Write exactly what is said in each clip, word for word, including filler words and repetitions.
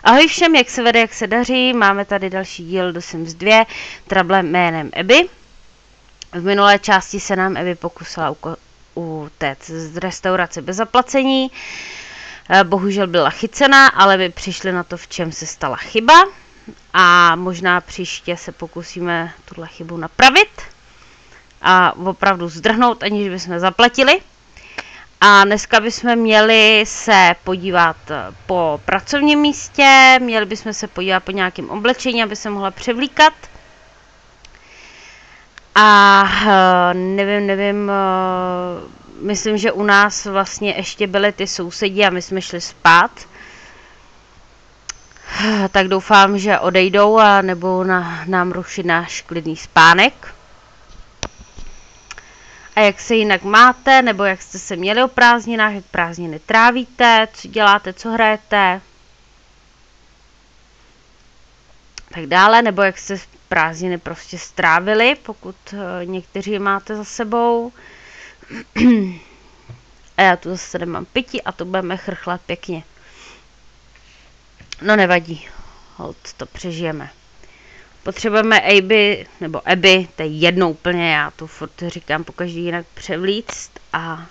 Ahoj všem, jak se vede, jak se daří, máme tady další díl do Sims dva, trable jménem Abby. V minulé části se nám Abby pokusila utéct z restaurace bez zaplacení. Bohužel byla chycená, ale my přišli na to, v čem se stala chyba. A možná příště se pokusíme tuhle chybu napravit a opravdu zdrhnout, aniž bychom zaplatili. A dneska bychom měli se podívat po pracovním místě, měli bychom se podívat po nějakém oblečení, aby se mohla převlíkat. A nevím, nevím, myslím, že u nás vlastně ještě byly ty sousedí a my jsme šli spát. Tak doufám, že odejdou a nebudou na, nám rušit náš klidný spánek. A jak se jinak máte, nebo jak jste se měli o prázdninách, jak prázdniny trávíte, co děláte, co hrajete. Tak dále, nebo jak jste prázdniny prostě strávili, pokud uh, někteří máte za sebou. A já tu zase nemám pití a to budeme chrchlat pěkně. No nevadí, hold, to přežijeme. Potřebujeme Abby, nebo Abby, to je jedno úplně, já tu furt říkám pokaždý jinak převlíct a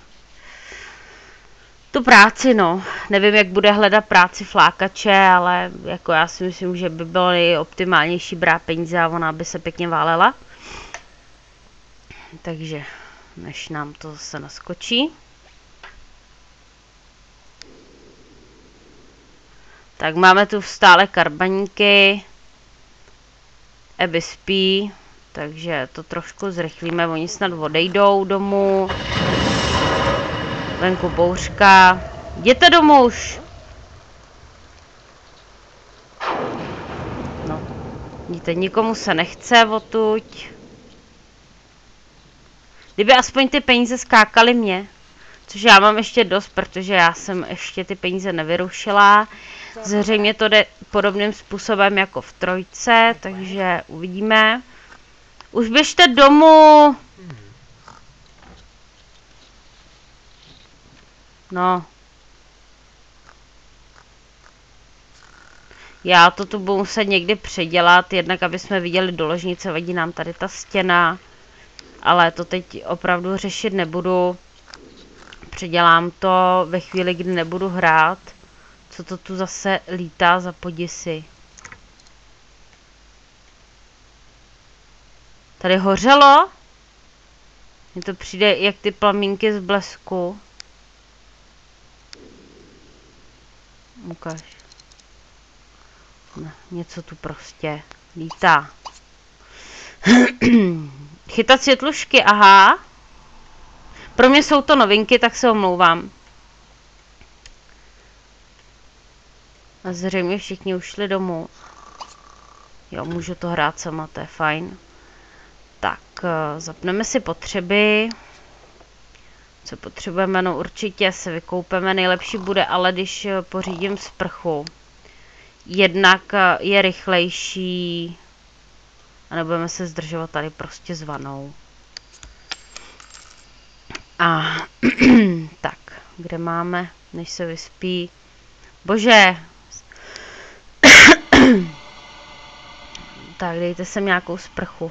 tu práci, no. Nevím, jak bude hledat práci flákače, ale jako já si myslím, že by bylo nejoptimálnější brát peníze a ona by se pěkně válela. Takže, než nám to zase naskočí. Tak máme tu stále karbaníky. Abby spí, takže to trošku zrychlíme, oni snad odejdou domů. Venku bouřka. Jděte domů už! No, vidíte, nikomu se nechce odtud. Kdyby aspoň ty peníze skákaly mě, což já mám ještě dost, protože já jsem ještě ty peníze nevyrušila. Zřejmě to jde podobným způsobem jako v trojce, takže uvidíme. Už běžte domů! No. Já to tu budu muset někdy předělat, jednak aby jsme viděli do ložnice, vadí nám tady ta stěna. Ale to teď opravdu řešit nebudu. Předělám to ve chvíli, kdy nebudu hrát. Co to tu zase lítá za poděsy? Tady hořelo? Mně to přijde jak ty plamínky z blesku. Ukaž. Ne, něco tu prostě lítá. Chytat světlušky, aha. Pro mě jsou to novinky, tak se omlouvám. A zřejmě všichni ušli domů. Jo, můžu to hrát sama, to je fajn. Tak, zapneme si potřeby. Co potřebujeme? No určitě se vykoupeme. Nejlepší bude ale, když pořídím sprchu. Jednak je rychlejší. A nebudeme se zdržovat tady prostě s vanou. A tak, kde máme, než se vyspí? Bože! Tak, dejte sem nějakou sprchu.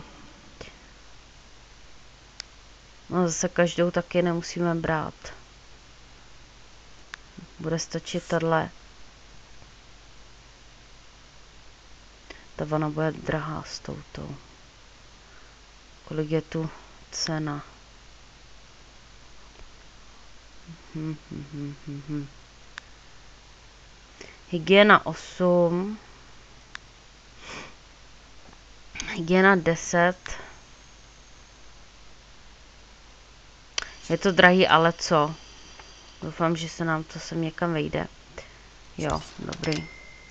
No zase každou taky nemusíme brát. Bude stačit tahle. Ta vana bude drahá s toutou. Kolik je tu cena? Hmm, hmm, hmm, hmm, hmm. Hygiena osm. Hygiena deset. Je to drahý, ale co? Doufám, že se nám to sem někam vejde. Jo, dobrý.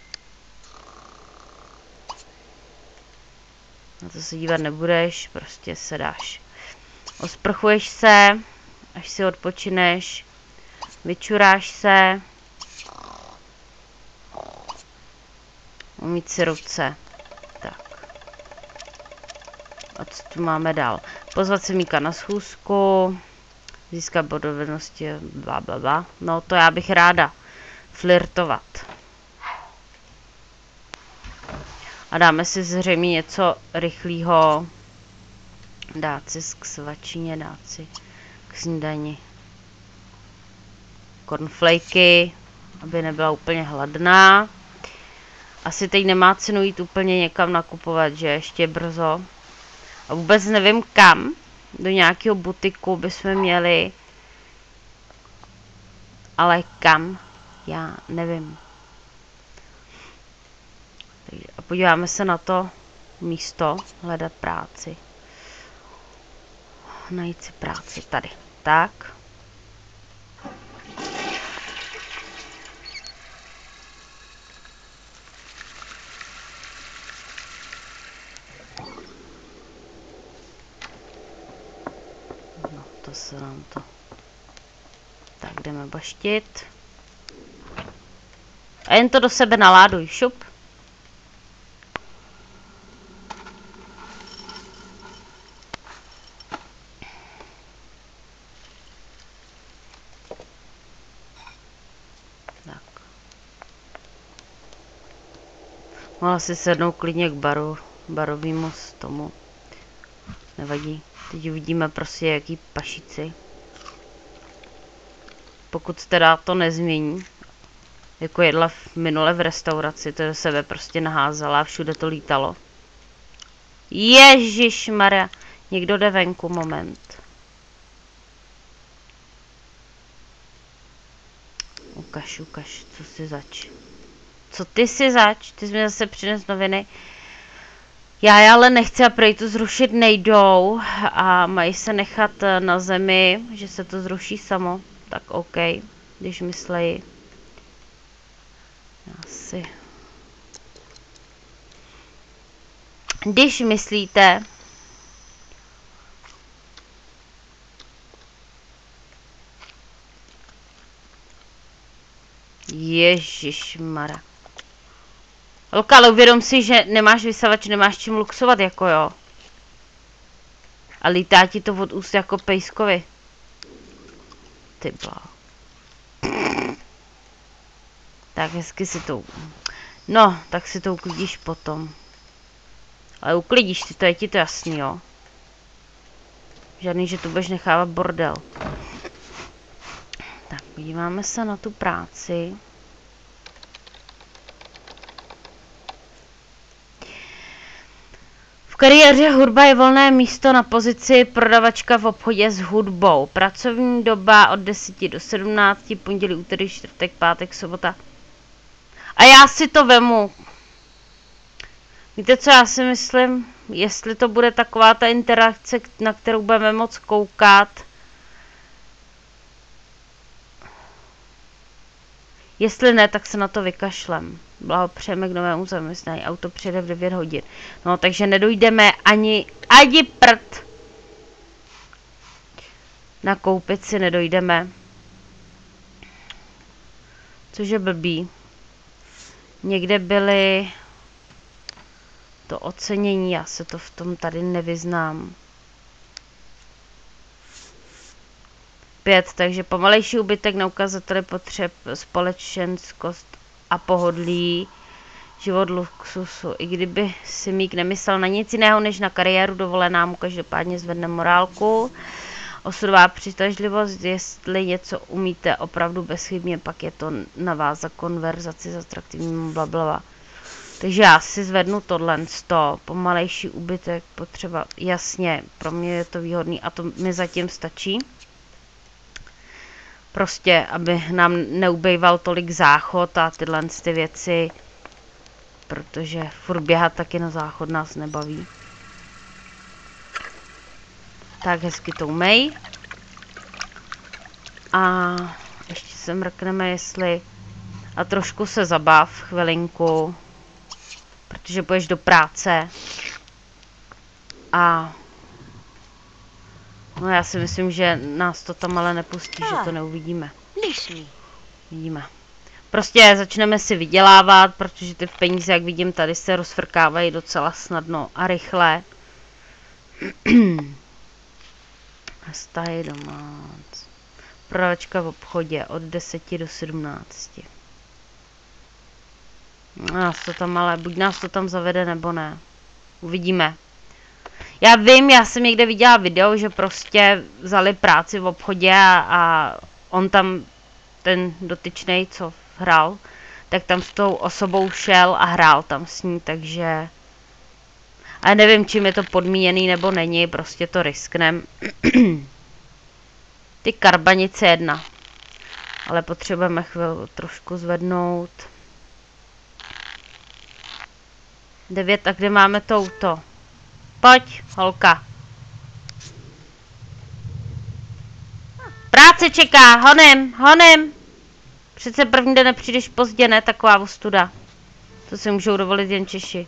Na to se dívat nebudeš, prostě se dáš. Osprchuješ se, až si odpočineš. Vyčuráš se. Umýt si ruce. Tak. A co tu máme dál? Pozvat se Míka na schůzku. Získat bod dovednosti, bla, bla, bla. No to já bych ráda. Flirtovat. A dáme si zřejmě něco rychlého. Dát si k svačině, dát si k snídani cornflakey, aby nebyla úplně hladná. Asi teď nemá cenu jít úplně někam nakupovat, že ještě brzo. A vůbec nevím kam. Do nějakého butiku bychom měli. Ale kam? Já nevím. Takže a podíváme se na to místo. Hledat práci. Najít si práci tady. Tak. No, to se nám to... Tak jdeme baštit. A jen to do sebe naláduj, šup. Tak. Mohla si sednout klidně k baru, barovému z tomu. Nevadí. Teď uvidíme prostě jaký pašici. Pokud teda to nezmění. Jako jedla v minule v restauraci, to do sebe prostě naházela a všude to lítalo. Ježišmarja. Někdo jde venku, moment. Ukaž, ukaž, co jsi zač. Co ty jsi zač? Ty jsi mi zase přines noviny. Já je ale nechci a prej to zrušit nejdou a mají se nechat na zemi, že se to zruší samo. Tak OK, když myslejí. Asi. Když myslíte, Ježišmara. Holka, ale uvědom si, že nemáš vysavač, nemáš čím luxovat, jako jo. A lítá ti to od úst jako pejskovi. Ty blá. Tak hezky si to... No, tak si to uklidíš potom. Ale uklidíš si to, je ti to jasný, jo. Žádný, že tu budeš nechávat bordel. Tak, podíváme se na tu práci. V kariéře hudba je volné místo na pozici prodavačka v obchodě s hudbou. Pracovní doba od deseti do sedmnácti, pondělí, úterý, čtvrtek, pátek, sobota. A já si to vemu. Víte, co já si myslím? Jestli to bude taková ta interakce, na kterou budeme moc koukat. Jestli ne, tak se na to vykašlem. Blahopřejeme k novému zaměstnání. Auto přijede v devět hodin. No, takže nedojdeme ani, ani prd. Nakoupit si nedojdeme. Což je blbý. Někde byly to ocenění, já se to v tom tady nevyznám. Pět, takže pomalejší úbytek na ukazateli potřeb, společenskost a pohodlí, život luxusu. I kdyby si Mík nemyslel na nic jiného, než na kariéru, dovolená mu každopádně zvedne morálku. Osudová přitažlivost, jestli něco umíte opravdu bezchybně, pak je to na vás za konverzaci s atraktivním blablabla. Takže já si zvednu tohle sto, pomalejší úbytek, potřeba, jasně, pro mě je to výhodný a to mi zatím stačí. Prostě, aby nám neubejval tolik záchod a tyhle ty věci, protože furt běhat taky na záchod nás nebaví. Tak hezky to umej. A ještě se mrkneme, jestli... A trošku se zabav, chvilinku. Protože půjdeš do práce. A... No já si myslím, že nás to tam ale nepustí, že to neuvidíme. Vidíme. Prostě začneme si vydělávat, protože ty peníze, jak vidím, tady se rozfrkávají docela snadno a rychle. Vztahy domác. Prodavačka v obchodě od deseti do sedmnácti. Nás to tam ale, buď nás to tam zavede, nebo ne. Uvidíme. Já vím, já jsem někde viděla video, že prostě vzali práci v obchodě a, a on tam, ten dotyčnej, co hrál, tak tam s tou osobou šel a hrál tam s ní, takže... A nevím, čím je to podmíněný nebo není, prostě to risknem. Ty karbanice jedna. Ale potřebujeme chvíli trošku zvednout. Devět, a kde máme touto? Pojď, holka. Práce čeká, honem, honem. Přece první den nepřijdeš pozdě, ne? Taková ostuda. To si můžou dovolit jen Češi.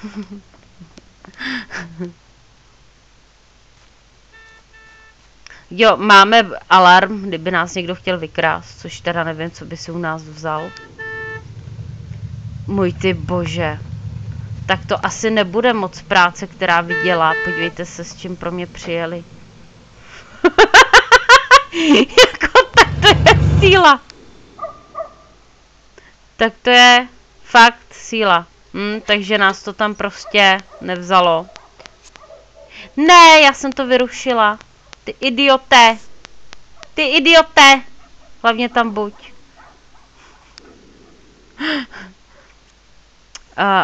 Jo, máme alarm, kdyby nás někdo chtěl vykrást, což teda nevím, co by si u nás vzal. Můj ty bože. Tak to asi nebude moc práce, která vydělá. Podívejte se, s čím pro mě přijeli. Jako, tak to je síla. Tak to je fakt síla. Hm, takže nás to tam prostě nevzalo. Ne, já jsem to vyrušila. Ty idioté. Ty idioté. Hlavně tam buď. Uh,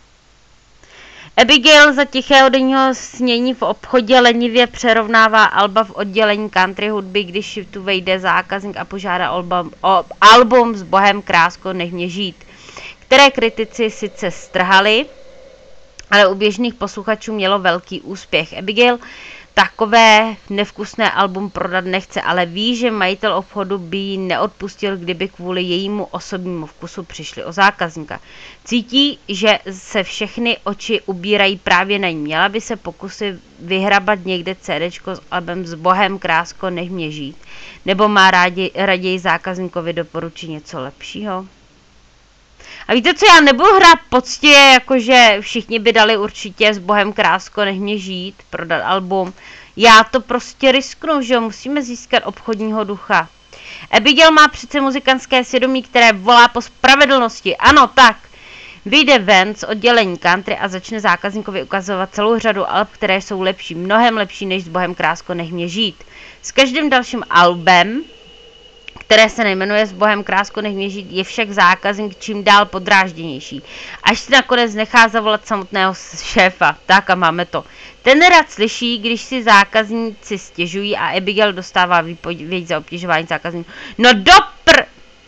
Abigail za tichého denního snění v obchodě lenivě přerovnává alba v oddělení country hudby, když tu vejde zákazník a požádá album, o, album s Bohem krásko, nech mě žít, které kritici sice strhali, ale u běžných posluchačů mělo velký úspěch. Abigail takové nevkusné album prodat nechce, ale ví, že majitel obchodu by jí neodpustil, kdyby kvůli jejímu osobnímu vkusu přišli o zákazníka. Cítí, že se všechny oči ubírají právě na ní. Měla by se pokusit vyhrabat někde CDčko s albem s Bohem krásko, nech mě žít. Nebo má rádi, raději zákazníkovi doporučit něco lepšího? A víte co, já nebudu hrát poctivě, jakože všichni by dali určitě s Bohem krásko, nech mě žít, prodat album. Já to prostě risknu, že jo, musíme získat obchodního ducha. Abigail má přece muzikantské svědomí, které volá po spravedlnosti. Ano, tak. Vyjde ven z oddělení country a začne zákazníkovi ukazovat celou řadu alb, které jsou lepší, mnohem lepší než s Bohem krásko, nech mě žít. S každým dalším albem, které se nejmenuje s Bohem krásko, nech mě žít, je však zákazník čím dál podrážděnější. Až si nakonec nechá zavolat samotného šéfa. Tak a máme to. Ten rád slyší, když si zákazníci stěžují a Abigail dostává výpověď za obtěžování zákazníků. No dopr...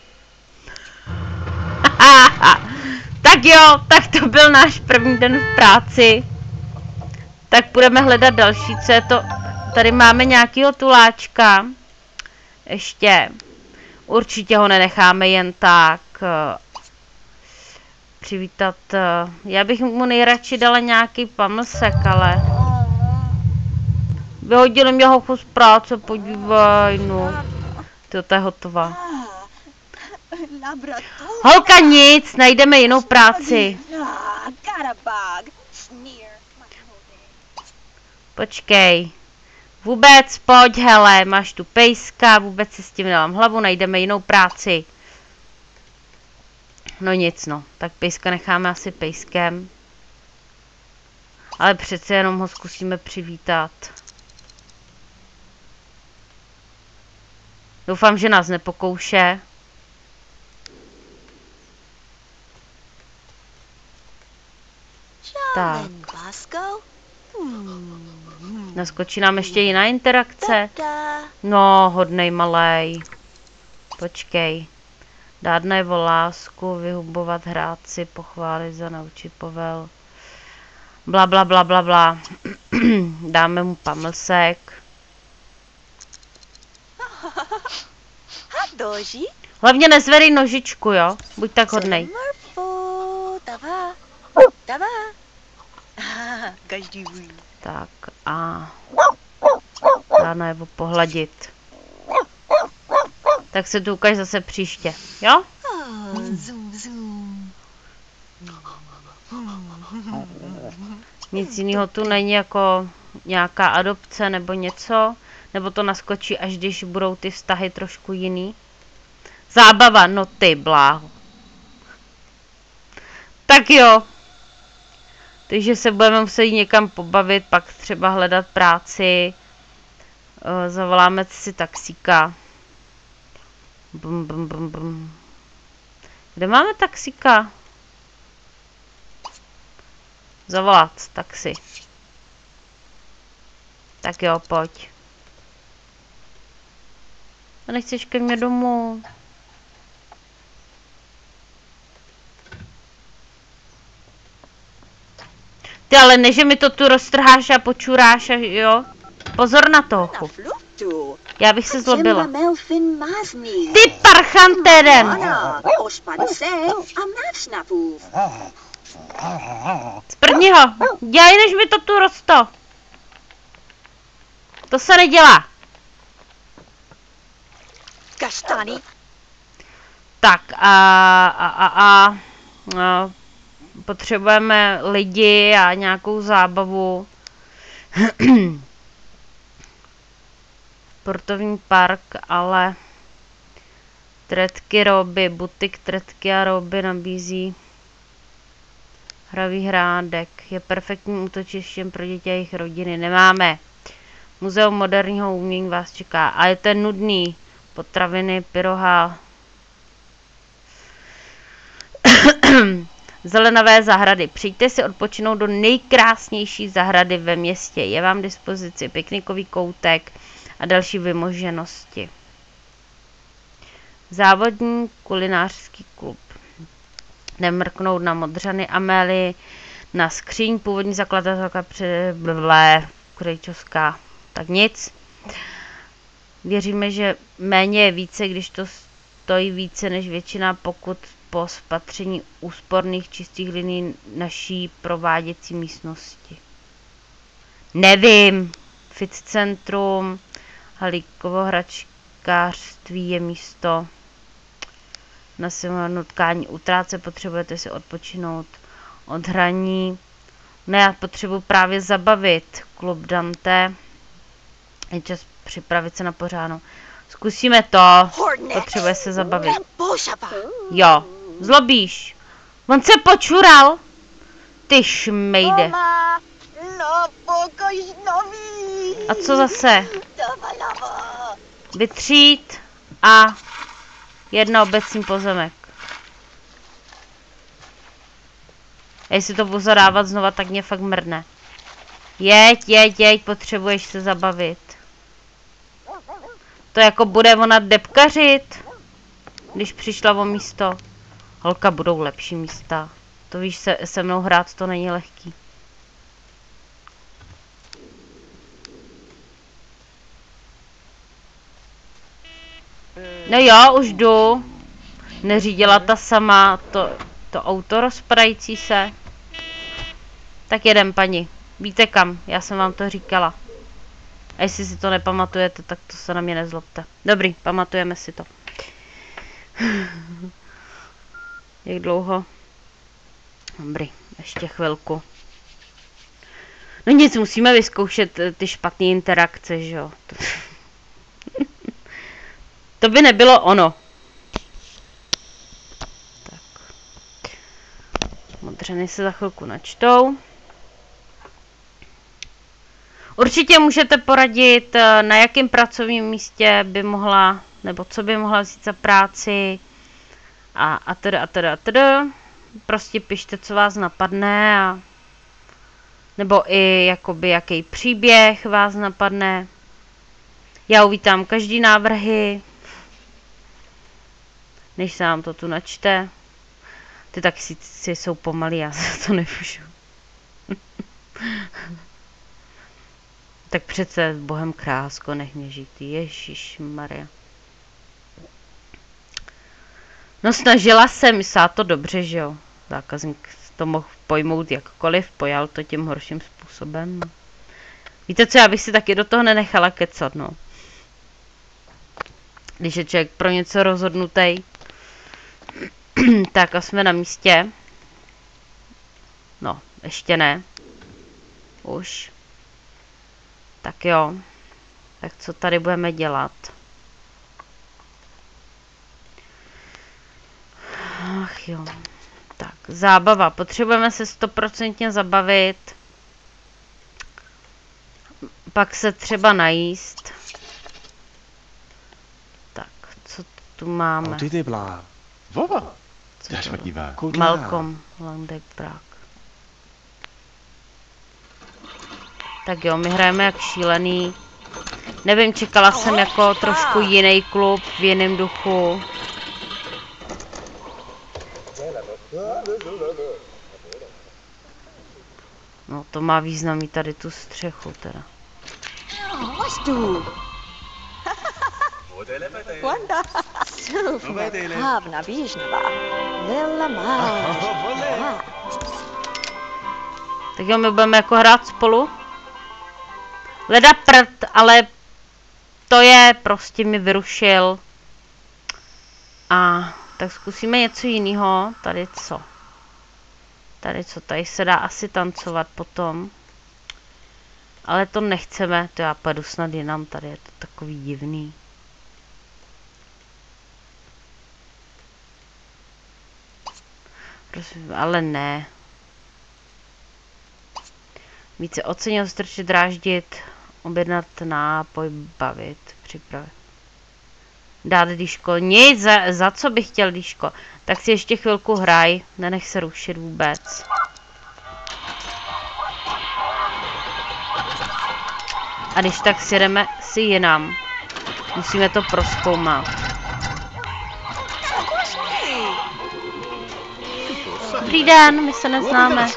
Tak jo, tak to byl náš první den v práci. Tak budeme hledat další, co je to... Tady máme nějakýho tuláčka. Ještě... Určitě ho nenecháme jen tak uh, přivítat. Uh, já bych mu nejradši dala nějaký pamlsek, ale... Vyhodili mě ho z práce, podívej, no. Tyjo, to je hotová. Holka nic, najdeme jinou práci. Počkej. Vůbec, pojď, hele, máš tu pejska, vůbec si s tím nedám hlavu, najdeme jinou práci. No nic, no, tak pejska necháme asi pejskem. Ale přece jenom ho zkusíme přivítat. Doufám, že nás nepokouše. Tak. Naskočí nám ještě jiná interakce. No, hodnej malej. Počkej. Dát najevo lásku, vyhubovat, hrát si, pochválit za, naučit povel. Bla, bla, bla, bla, bla. Dáme mu pamlsek. Hlavně nezvedej nožičku, jo? Buď tak hodnej. Tak a dá najevo pohladit. Tak se tu ukaž zase příště, jo? Nic jiného tu není, jako nějaká adopce nebo něco, nebo to naskočí, až když budou ty vztahy trošku jiný. Zábava, no ty bláho. Tak jo. Takže se budeme muset jít někam pobavit, pak třeba hledat práci. Uh, zavoláme si taxíka. Bum, bum, bum, bum. Kde máme taxíka? Zavolat taxi. Tak jo, pojď. A nechceš ke mně domů? Ty ale ne, že mi to tu roztrháš a počuráš a jo? Pozor na to. Já bych se zlobila. Ty parchanteren! Z prvního. Dělej, než mi to tu rosto. To se nedělá. Kaštany. Tak a, a, a, a, a potřebujeme lidi a nějakou zábavu. Sportovní park, ale Tretky Roby, butik Tretky a Roby nabízí hravý hrádek. Je perfektním útočištěm pro děti a jejich rodiny. Nemáme. Muzeum moderního umění vás čeká. A je to nudný. Potraviny, pyroha. Zelenavé zahrady. Přijďte si odpočinout do nejkrásnější zahrady ve městě. Je vám k dispozici piknikový koutek a další vymoženosti. Závodní kulinářský klub. Nemrknout na Modřany Amélie, na skříň, původní zakladatelka Blé, Krejčovská. Tak nic. Věříme, že méně je více, když to stojí více než většina pokut po spatření úsporných čistých liní naší prováděcí místnosti. Nevím. Fit centrum, Halíkovo hračkářství je místo na nutkání utráce, potřebujete si odpočinout od hraní. Ne, já potřebuji právě zabavit. Klub Dante. Je čas připravit se na pořádnou. Zkusíme to. Potřebuje se zabavit. Jo, zlobíš. On se počural. Ty šmejde. A co zase? Vytřít a jedno obecní pozemek. Jestli to budu zadávat znova, tak mě fakt mrdne. Jeď, jeď, jeď, potřebuješ se zabavit. To jako bude ona depkařit, když přišla o místo. Holka, budou lepší místa. To víš, se, se mnou hrát to není lehký. No jo, už jdu. Neřídila ta sama to, to auto rozpadající se. Tak jedem, paní. Víte kam, já jsem vám to říkala. A jestli si to nepamatujete, tak to se na mě nezlobte. Dobrý, pamatujeme si to. Jak dlouho? Dobrý, ještě chvilku. No nic, musíme vyzkoušet ty špatné interakce, že jo. To by nebylo ono. Tak. Modřany se za chvilku načtou. Určitě můžete poradit, na jakém pracovním místě by mohla, nebo co by mohla vzít za práci. A, a teda, a teda, a teda. Prostě pište, co vás napadne. A, nebo i jakoby jaký příběh vás napadne. Já uvítám každý návrhy. Než se vám to tu načte. Ty taxíci jsou pomalí, já se to nemůžu. Tak přece Bohem krásko, nech mě žít. Ježišmarja. No snažila jsem, myslela to dobře, že jo. Zákazník to mohl pojmout jakkoliv, pojal to tím horším způsobem. Víte co, já bych si taky do toho nenechala kecat, no. Když je člověk pro něco rozhodnutý. Tak a jsme na místě. No, ještě ne. Už. Tak jo. Tak co tady budeme dělat? Ach jo. Tak zábava. Potřebujeme se stoprocentně zabavit. Pak se třeba najíst. Tak, co tu máme? Malcolm Landekbrák. Tak jo, my hrajeme jak šílený. Nevím, čekala jsem jako trošku jiný klub v jiném duchu. No to má význam mít tady tu střechu teda. Tak jo, my budeme jako hrát spolu. Leda prd, ale to je, prostě mi vyrušil. A tak zkusíme něco jiného. Tady co? Tady co? Tady se dá asi tancovat potom. Ale to nechceme, to já půjdu snad jinam, tady je to takový divný. Prosím, ale ne. Více ocenil, strčit, dráždit, objednat nápoj, bavit, připravit. Dát dýško. Nic, za, za co bych chtěl dýško. Tak si ještě chvilku hraj, nenech se rušit vůbec. A když tak si jdeme si jinam. Musíme to prozkoumat. Dobrý den, my se neznáme.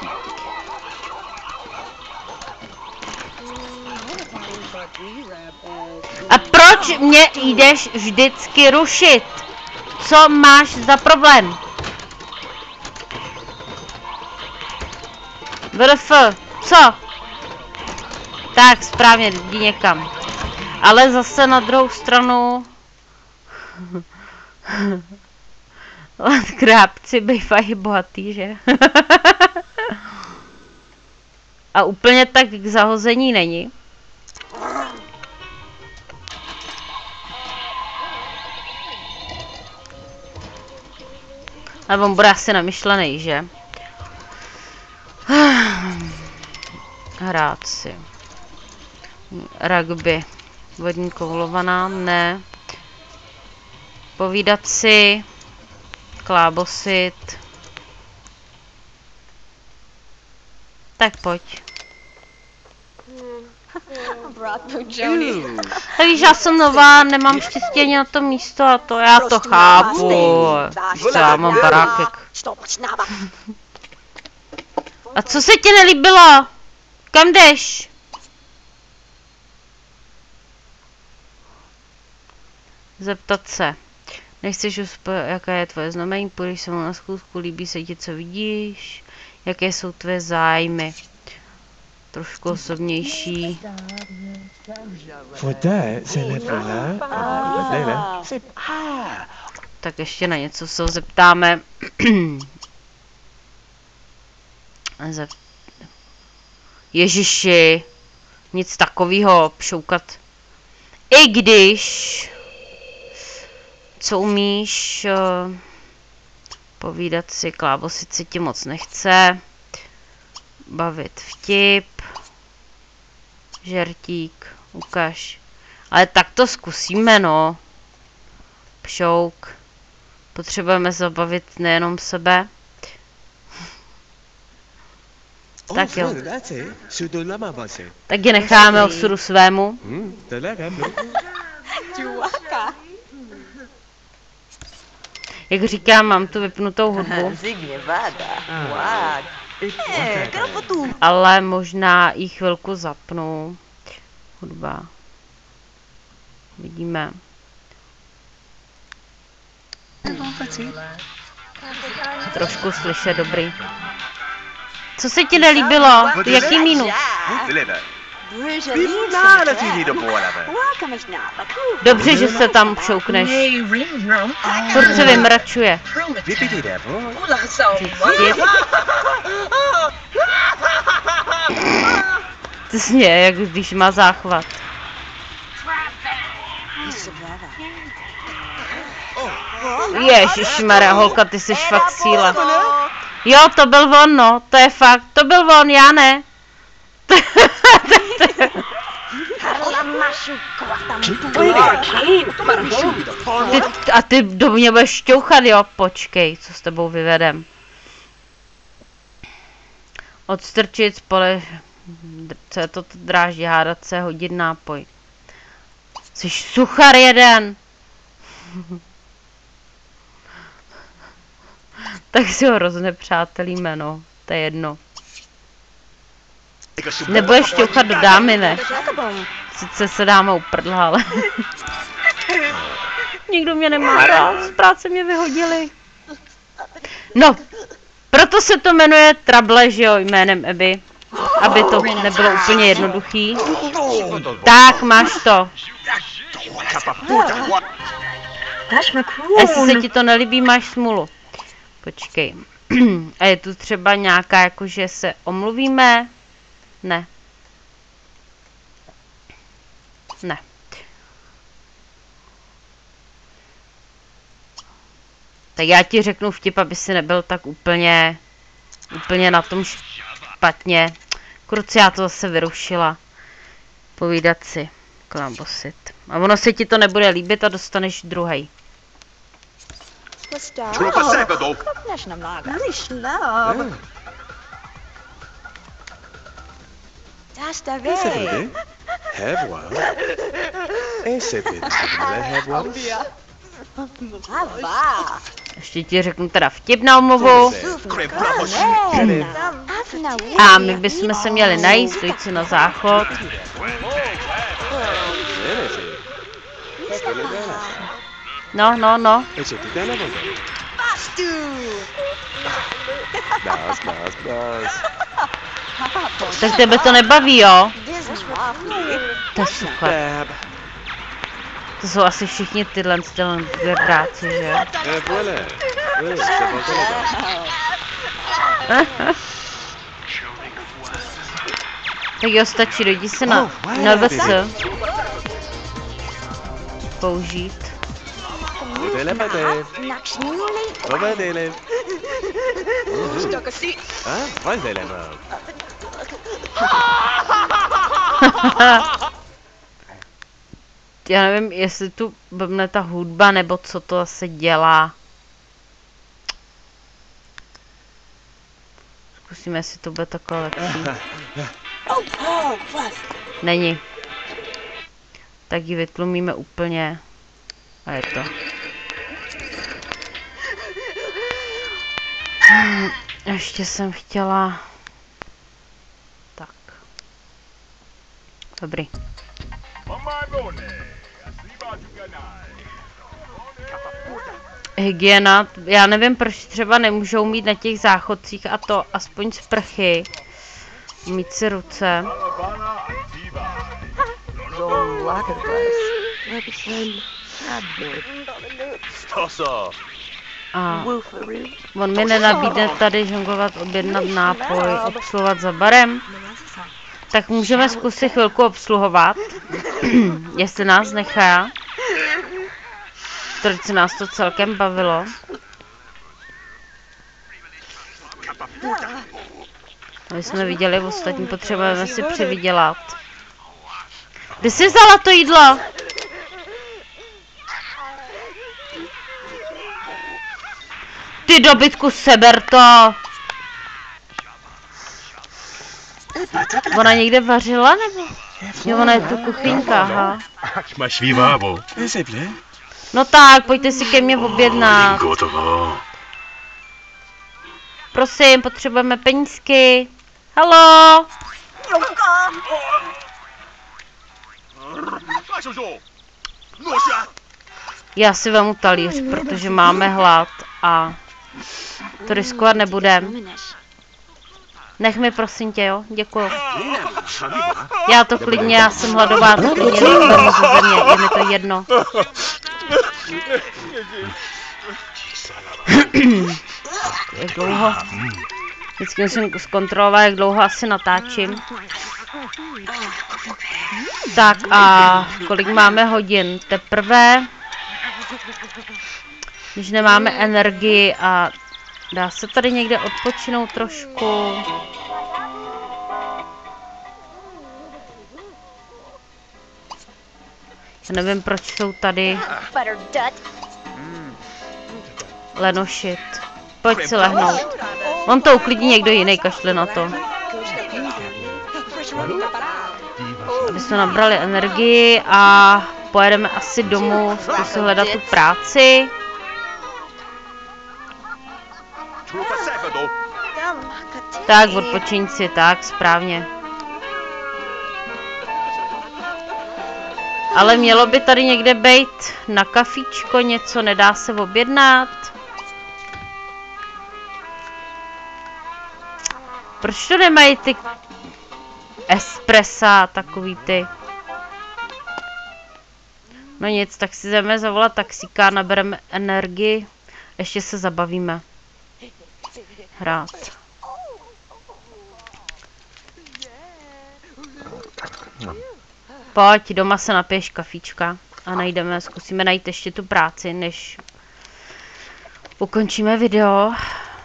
A proč mě jdeš vždycky rušit? Co máš za problém? V R F, co? Tak, správně, jdi někam. Ale zase na druhou stranu... Krápci bývají bohatý, že? A úplně tak k zahození není. Ale on bude asi namyšlený, že? Hrát si. Rugby. Vodní koulovaná, ne. Povídat si. Klábosit. Tak pojď. Tak víš, já jsem nová, nemám štěstí ani na to místo a to já to chápu. Víš, já mám barákek. A co se ti nelíbilo? Kam jdeš? Zeptat se. Nechceš uspět, jaká je tvoje znamení, půjdeš se mnou na schůzku, líbí se ti, co vidíš, jaké jsou tvé zájmy. Trošku osobnější. Tak ještě na něco se zeptáme. Zep... Ježiši, nic takového pšoukat. I když... Co umíš? Povídat si, klábosit si ti moc nechce. Bavit vtip. Žertík, ukaž. Ale tak to zkusíme, no. Pšouk. Potřebujeme zabavit nejenom sebe. Tak jo. Tak je necháme osudu svému. Jak říkám, mám tu vypnutou hudbu. Ale možná i chvilku zapnu. Hudba. Vidíme. Trošku slyšet, dobrý. Co se ti nelíbilo? Jaký minus? Dobře, že se tam šoukneš. Furt se vymračuje. To zně, jak když má záchvat. Ježišmarja, holka, ty jsi fakt síla. Jo, to byl on, no, to je fakt, to byl on, já ne. Ty, a ty do mě budeš šťouchat, jo, počkej, co s tebou vyvedem. Odstrčit spole... Co je to dráždí, hádat se, hodit nápoj. Jsi suchar jeden. Tak si ho roznepřátelíme, no, to je jedno. Nebudeš šťouchat do dámy, ne? Sice se dáma uprdla, ale... Nikdo mě nemá rád, z práce mě vyhodili. No, proto se to jmenuje Trouble, že jo, jménem Abby. Aby to nebylo úplně jednoduchý. Tak, máš to. Jestli se ti to nelíbí, máš smůlu. Počkej. A je tu třeba nějaká, jakože se omluvíme? Ne. Ne. Tak já ti řeknu vtip, aby si nebyl tak úplně, úplně na tom špatně. Kruci, já to zase vyrušila. Povídat si. Klambosit. A ono se ti to nebude líbit a dostaneš druhej. Ještě ti řeknu teda vtip na omluvu. A my bychom se měli najít, dojít si na záchod. No, no, no. Tak tebe to nebaví, jo? To je super. To jsou asi všichni tyhle dvě práci, že? Tak jo, stačí, dojdi se na N V C. Použít. Já nevím, jestli tu blbne ta hudba, nebo co to asi dělá. Zkusíme, jestli to bude takhle lepší. Není. Tak ji vytlumíme úplně. A je to. Hmm, ještě jsem chtěla... Tak. Dobrý. Hygiena, já nevím, proč třeba nemůžou mít na těch záchodcích a to aspoň sprchy. Mít si ruce. A on mi nenabídne tady žongovat, objednat nápoj, obsluhovat za barem. Tak můžeme zkusit chvilku obsluhovat, jestli nás nechá. Proč se nás to celkem bavilo. My jsme viděli, v ostatní potřebujeme si přivydělat. Kde jsi vzala to jídlo? Ty dobytku, seber to! Ona někde vařila, nebo? Jo, ona je tu kuchyňka, aha. Máš vývábu. No tak, pojďte si ke mně objednat. Prosím, potřebujeme penízky. Haló? Já si vemu talíř, protože máme hlad a to riskovat nebudem. Nech mi, prosím tě, jo? Děkuju. Já to klidně, já jsem hladová, to klidně nechvemu ze země, je mi to jedno. Jak dlouho? Vždycky musím zkontrolovat, jak dlouho asi natáčím. Tak a kolik máme hodin? Teprve, když nemáme energii a Dá se tady někde odpočinout trošku. Já nevím, proč jsou tady lenošit. Pojď si lehnout. On to uklidní někdo jiný, kašle na to. Aby jsme nabrali energii a pojedeme asi domů, zkusit hledat tu práci. Tak, odpočiň si, tak, správně. Ale mělo by tady někde být na kafíčko něco, nedá se objednat. Proč to nemají ty espressa, takový ty? No nic, tak si jdeme zavolat taxíka, nabereme energii, ještě se zabavíme. Hrát. Pojď, doma se napiješ kafíčka a najdeme, zkusíme najít ještě tu práci, než ukončíme video.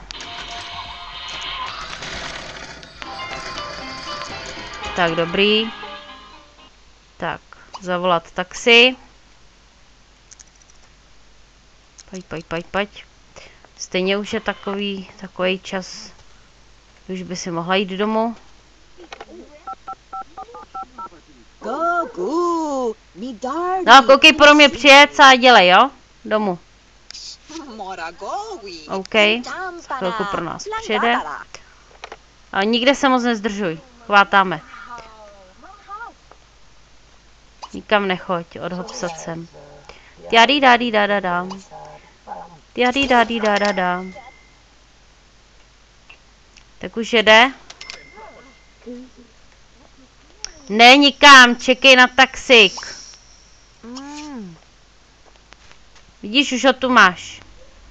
Tak, dobrý. Tak, zavolat taxi. Pojď, pojď, pojď, pojď. Stejně už je takový, takový čas, už by si mohla jít domů. No, koukej, pro mě přijet a dělej, jo? Domů. OK, chvilku pro nás přijede. A nikde se moc nezdržuj, chvátáme. Nikam nechoď, odhopsat sem. Tiadi dadi da da da. Tiadi dadi da da da. Tak už jede. Ne, nikam, čekej na taxík. Vidíš, už ho tu máš.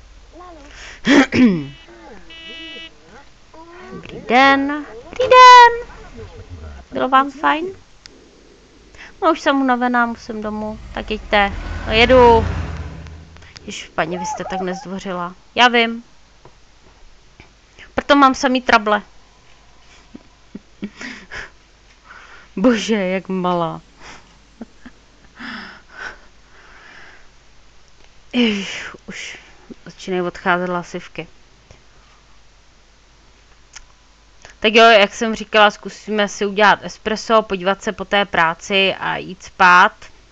Dobrý den. Dobrý den. Bylo vám fajn? No už jsem unavená, musím domů. Tak jeďte. No jedu. Ježiš, paní, vy jste tak nezdvořila. Já vím. Proto mám samý trable. Bože, jak malá. Ježiš, už začínají odcházet hlasivky. Tak jo, jak jsem říkala, zkusíme si udělat espresso, podívat se po té práci a jít spát.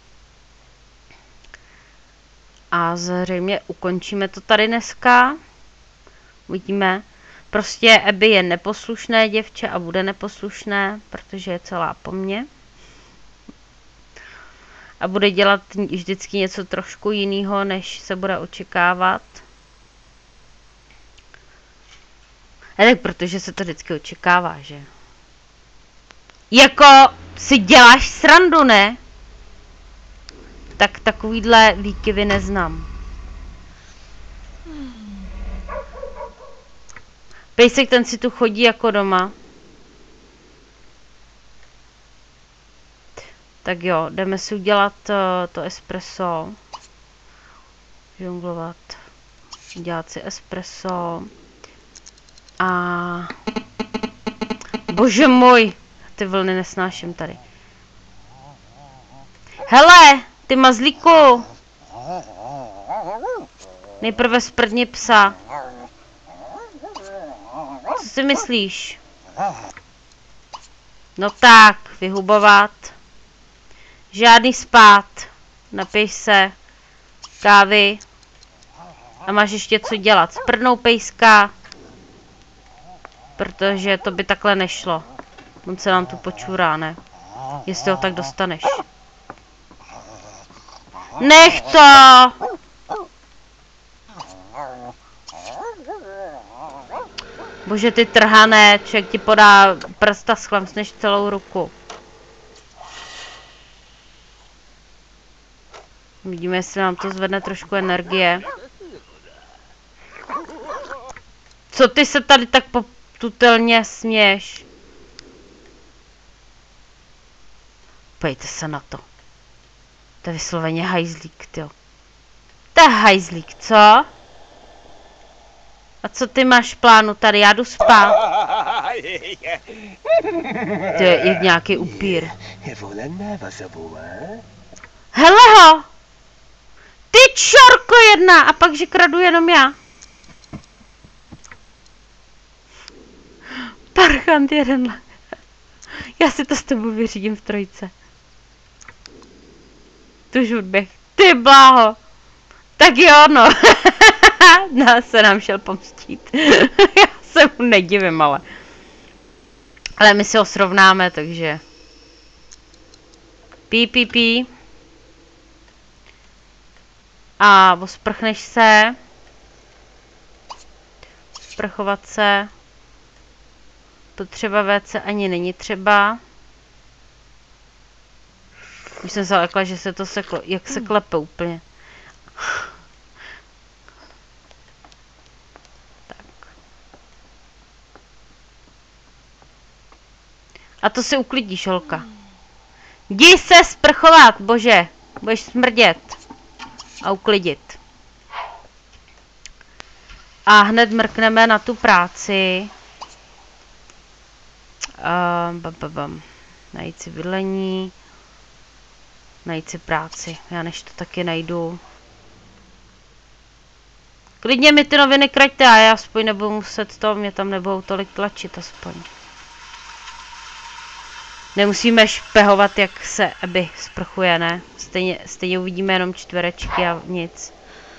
A zřejmě ukončíme to tady dneska. Uvidíme. Prostě Abby je neposlušné děvče a bude neposlušné, protože je celá po mně. A bude dělat vždycky něco trošku jiného, než se bude očekávat. A tak protože se to vždycky očekává, že? Jako si děláš srandu, ne? Tak takovýhle výkyvy neznám. Pejsek ten si tu chodí jako doma. Tak jo, jdeme si udělat uh, to espresso. Žonglovat. Dělat si espresso. A... Bože můj! Ty vlny nesnáším tady. Hele, ty mazlíku! Nejprve sprdni psa. Co si myslíš? No tak, vyhubovat. Žádný spát. Napij se. Kávy. A máš ještě co dělat. Sprdnou pejska. Protože to by takhle nešlo. On se nám tu počurá, ne? Jestli ho tak dostaneš. Nech to! Bože, ty trhané, člověk ti podá prsta, schlamsneš celou ruku. Vidíme, jestli nám to zvedne trošku energie. Co ty se tady tak potutelně směš? Pojďte se na to. To je vysloveně hajzlík, tyjo. To je hajzlík, co? A co ty máš v plánu tady? Já jdu spát. To je jak nějaký upír. Hele ho! Ty čorko jedna! A pak, že kradu jenom já. Parchant jeden. Já si to s tebou vyřídím v trojce. Tu žudběh. Ty bláho. Tak jo, no. Nás se nám šel pomstít. Já se mu nedivím, ale. Ale my si ho srovnáme, takže. Pí, pí, pí. A osprchneš se. Sprchovat se. Potřeba vé cé ani není třeba. Už jsem se lekla, že se to seklo, jak se klepe úplně. Tak. A to si uklidíš, holka. Jdi se sprchovat, bože. Budeš smrdět. A uklidit. A hned mrkneme na tu práci. Uh, bam, bam, bam. Najít si bydlení. Najít si práci. Já než to taky najdu. Klidně mi ty noviny kraťte a já aspoň nebudu muset to, mě tam nebudou tolik tlačit aspoň. Nemusíme špehovat, jak se Abby sprchuje, ne? Stejně, stejně uvidíme jenom čtverečky a nic.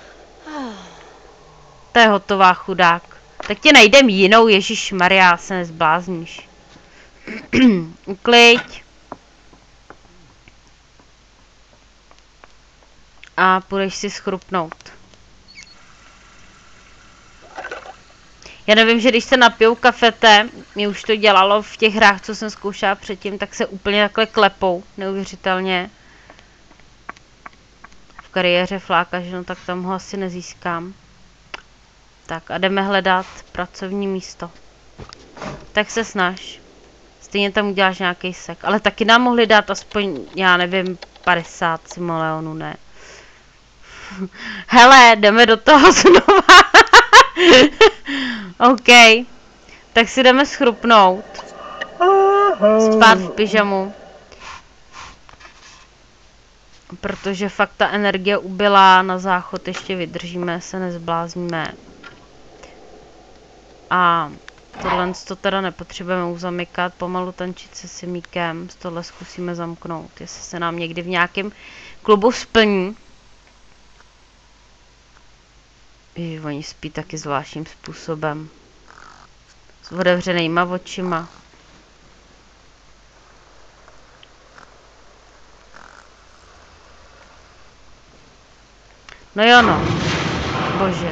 To je hotová, chudák. Tak tě najdem jinou, ježišmarja, se nezblázníš. Uklid. A půjdeš si schrupnout. Já nevím, že když se napijou kafete, mě už to dělalo v těch hrách, co jsem zkoušela předtím, tak se úplně takhle klepou, neuvěřitelně. V kariéře flákač, no tak tam ho asi nezískám. Tak a jdeme hledat pracovní místo. Tak se snaž. Stejně tam uděláš nějaký sek. Ale taky nám mohli dát aspoň, já nevím, padesát simoleonů, ne? Hele, jdeme do toho znova. OK. Tak si jdeme schrupnout. Spát v pyžamu. Protože fakt ta energie ubyla, na záchod ještě vydržíme, se nezblázníme. A tohle to teda nepotřebujeme uzamykat, pomalu tančit se simíkem, z tohle zkusíme zamknout, jestli se nám někdy v nějakém klubu splní. Ježiš, oni spí taky zvláštním způsobem. S otevřenýma očima. No jo no. Bože.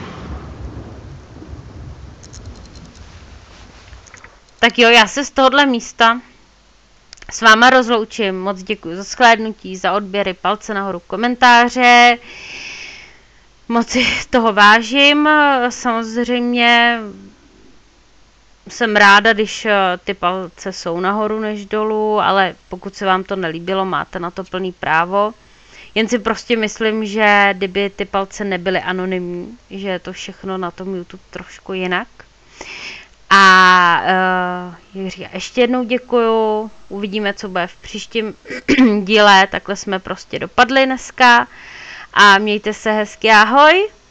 Tak jo, já se z tohohle místa s váma rozloučím. Moc děkuji za shlédnutí, za odběry, palce nahoru, komentáře. Moc si toho vážím. Samozřejmě jsem ráda, když ty palce jsou nahoru než dolů, ale pokud se vám to nelíbilo, máte na to plný právo. Jen si prostě myslím, že kdyby ty palce nebyly anonymní, že je to všechno na tom YouTube trošku jinak. A uh, ještě jednou děkuju, uvidíme, co bude v příštím díle, takhle jsme prostě dopadli dneska a mějte se hezky, ahoj.